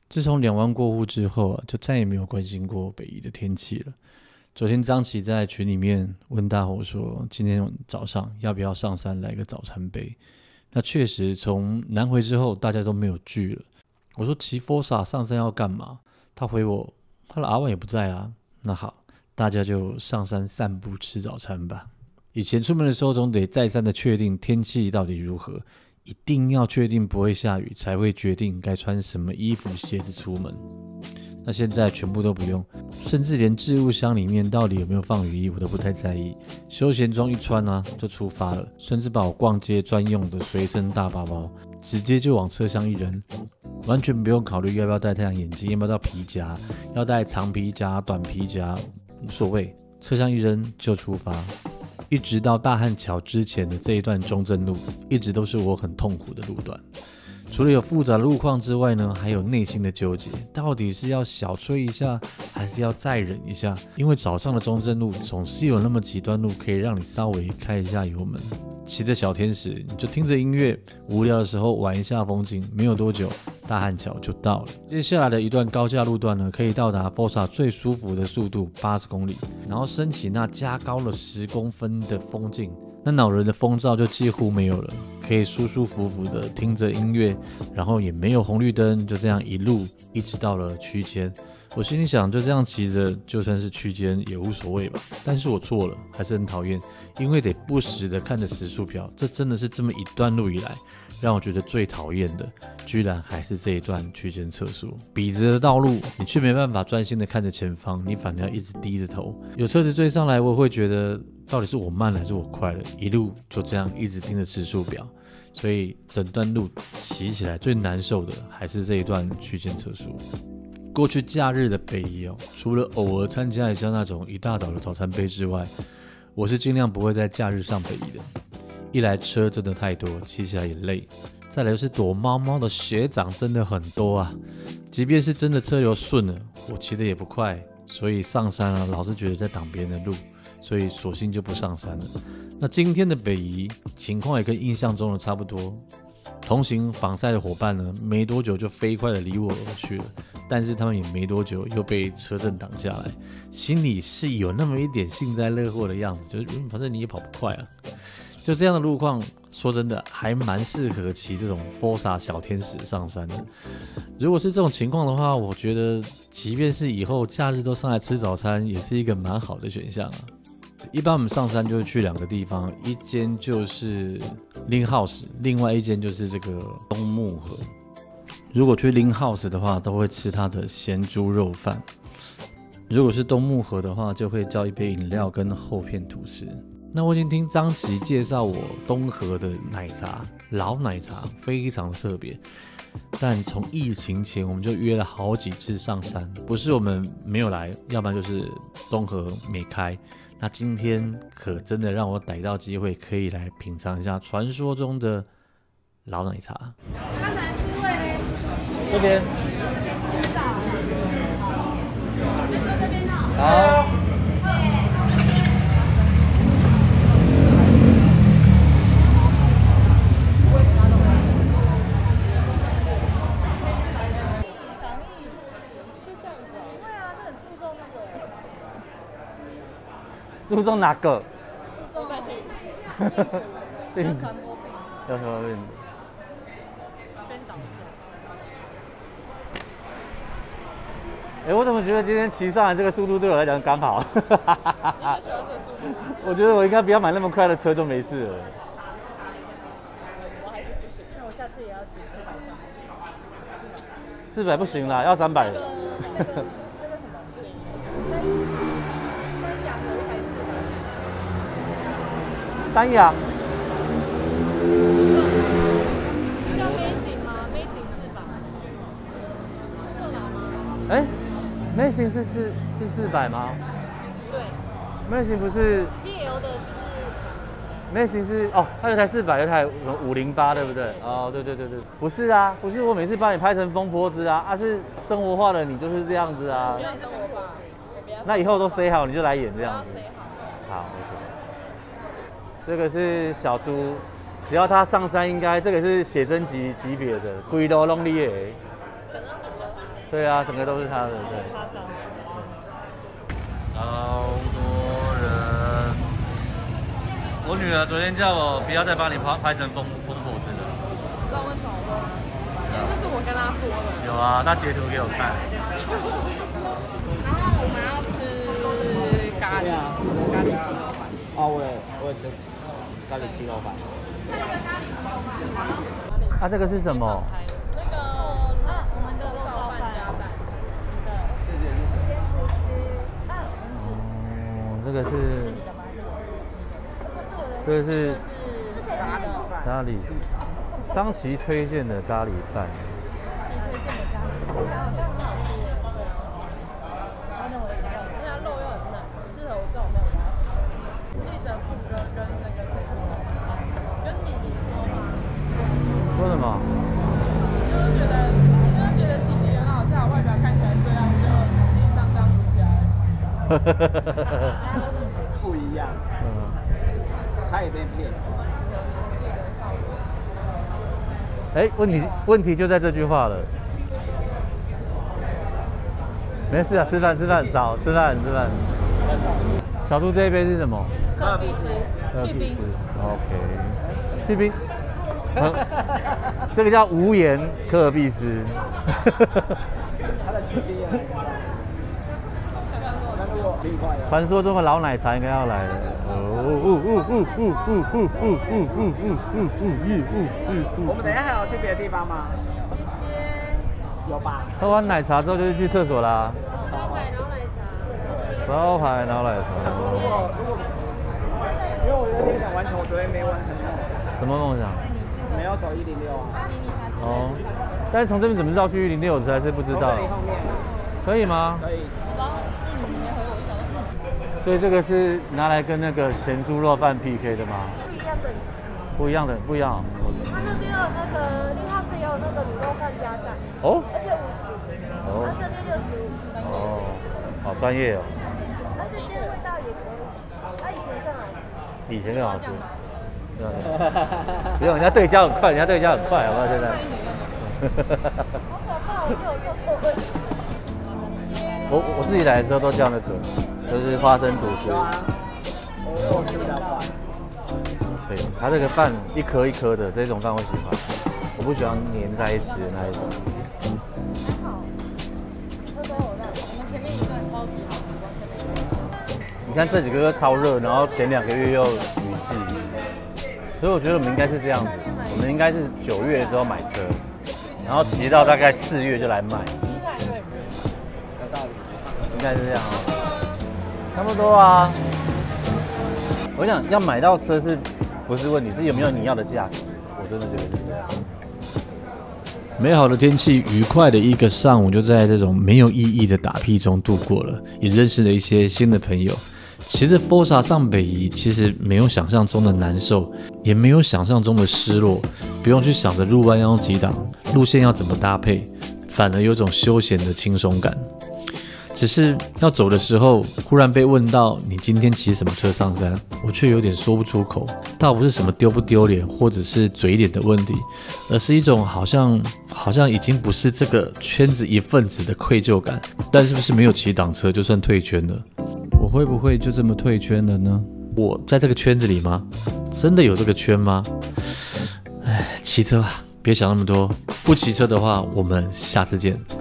自从两湾过户之后啊，就再也没有关心过北宜的天气了。昨天张琪在群里面问大伙说，今天早上要不要上山来个早餐杯？那确实从南回之后，大家都没有聚了。我说骑 Forza 上山要干嘛？他回我，他的阿万也不在啦。那好，大家就上山散步吃早餐吧。以前出门的时候，总得再三的确定天气到底如何。一定要确定不会下雨，才会决定该穿什么衣服、鞋子出门。那现在全部都不用，甚至连置物箱里面到底有没有放雨衣，我都不太在意。休闲装一穿啊，就出发了。甚至把我逛街专用的随身大包包，直接就往车厢一扔，完全不用考虑要不要戴太阳眼镜，要不要带皮夹，要带长皮夹、短皮夹，无所谓。车厢一扔就出发。一直到大汉桥之前的这一段中正路，一直都是我很痛苦的路段。除了有复杂的路况之外呢，还有内心的纠结，到底是要小吹一下，还是要再忍一下？因为早上的中正路总是有那么几段路可以让你稍微开一下油门，骑着小天使，你就听着音乐，无聊的时候玩一下风景。没有多久，大汉桥就到了。接下来的一段高架路段呢，可以到达 Forza 最舒服的速度80公里，然后升起那加高了10公分的风镜。那恼人的风噪就几乎没有了，可以舒舒服服的听着音乐，然后也没有红绿灯，就这样一路一直到了区间。我心里想，就这样骑着，就算是区间也无所谓吧。但是我错了，还是很讨厌，因为得不时的看着时速表。这真的是这么一段路以来，让我觉得最讨厌的，居然还是这一段区间测速。笔直的道路，你却没办法专心的看着前方，你反而要一直低着头。有车子追上来，我会觉得到底是我慢了还是我快了？一路就这样一直盯着时速表，所以整段路骑起来最难受的还是这一段区间测速。过去假日的北宜除了偶尔参加一下那种一大早的早餐杯之外，我是尽量不会在假日上北宜的。一来车真的太多，骑起来也累；再来就是躲猫猫的学长真的很多啊。即便是真的车流顺了，我骑得也不快，所以上山啊，老是觉得在挡别人的路，所以索性就不上山了。那今天的北宜情况也跟印象中的差不多。同行访赛的伙伴呢，没多久就飞快的离我而去了，但是他们也没多久又被车阵挡下来，心里是有那么一点幸灾乐祸的样子，就是反正你也跑不快啊。就这样的路况，说真的还蛮适合骑这种 Forza 小天使上山的。如果是这种情况的话，我觉得即便是以后假日都上来吃早餐，也是一个蛮好的选项啊。一般我们上山就会去2个地方，一间就是 Lin House， 另外一间就是这个东木河。如果去 Lin House 的话，都会吃它的咸猪肉饭；如果是东木河的话，就会叫一杯饮料跟厚片吐司。那我已经听张琪介绍我东河的奶茶，老奶茶非常的特别。但从疫情前我们就约了好几次上山，不是我们没有来，要不然就是东河没开。那今天可真的让我逮到机会，可以来品尝一下传说中的老奶茶。 刚才4位呢？ 这边。好。注重哪个？ 注重在病要传播病， 要传播病。 宣导。 我怎么觉得今天骑上来这个速度对我来讲刚好？ 你很喜欢这个速度？ 我觉得我应该不要买那么快的车就没事了。 我还是不行，那我下次也要骑400上。 400不行啦，要300。 那个什么三雅阁还是三雅。 叫 Amazing 吗 ？Amazing 400。特劳吗 Amazing 是400吗？ 对。 Amazing 不是 TL 的 Amazing 是它有台400，有台508，对不对？对，不是啊，不是我每次把你拍成疯婆子啊，是生活化的你就是这样子啊。 不要生活化， 那以后都 say 好，你就来演这样子。好 ，OK。这个是小猪，只要他上山，应该这个是写真集级别的，规路拢你的。 等到读了。 对啊，整个都是他的，对。好多人。我女儿昨天叫我不要再把你拍成疯婆子了。 你知道为什么吗？因为这是我跟她说的。 有啊，她截图给我看。 然后我们要吃咖喱鸡肉饭。 哦，我也吃咖喱鸡肉饭。 啊，这个是什么？ 那个我们的早饭加蛋。 哦，这个是咖喱，张琪推荐的咖喱饭。 那肉又很嫩，适合我这种没有牙齿。记得不跟那个谁说，跟弟弟说嘛。 说什么？ 就是觉得琪琪很好笑，外表看起来这样，就实际上相处起来。 不一样，差一点骗。 哎，问题就在这句话了。没事啊，吃饭，早吃饭。小猪这一杯是什么？ 可比斯，去冰。 OK， 去冰。这个叫无盐可尔必斯。 它的去冰也传说中的老奶茶应该要来了。 我们等一下还有去别的地方吗？有吧。 喝完奶茶之后就是去厕所啦。招牌然后奶茶。 如果，因为我有点想完成我昨天没完成的梦想。 什么梦想？ 没有走106啊。 哦，但是从这边怎么绕去106，我实在是不知道。 从这里后面。 可以吗？ 可以。 所以这个是拿来跟那个咸猪肉饭 PK 的吗？不一样的，不一样。 它那边有那个立哈斯也有那个卤肉饭加蛋， 哦， 而且50， 哦， 它这边65。 哦，好专业哦。 而且这味道也可以，它以前更好吃。 以前更好吃。不用，人家对焦很快，好不好？现在。 好可怕，我就有做错问题。 我自己来的时候都叫那个，就是花生吐司。 有啊。我吃不了饭。 对，它这个饭一颗一颗的，这种饭我喜欢，我不喜欢粘在一起的那一种。你看这几个月超热，然后前2个月又雨季，所以我觉得我们应该是这样子，我们应该是9月的时候买车，然后骑到大概4月就来卖。 有道理。 应该是这样哦，差不多啊。我想要买到车是不是问题，是有没有你要的价格？我真的觉得是这样。美好的天气，愉快的一个上午就在这种没有意义的打屁中度过了，也认识了一些新的朋友。骑着 Forza 上北宜，其实没有想象中的难受，也没有想象中的失落，不用去想着入弯要用几档，路线要怎么搭配，反而有种休闲的轻松感。只是要走的时候，忽然被问到你今天骑什么车上山，我却有点说不出口。倒不是什么丢不丢脸，或者是嘴脸的问题，而是一种好像已经不是这个圈子一份子的愧疚感。但是不是没有骑挡车就算退圈了？我会不会就这么退圈了呢？我在这个圈子里吗？真的有这个圈吗？哎，骑车吧，别想那么多。不骑车的话，我们下次见。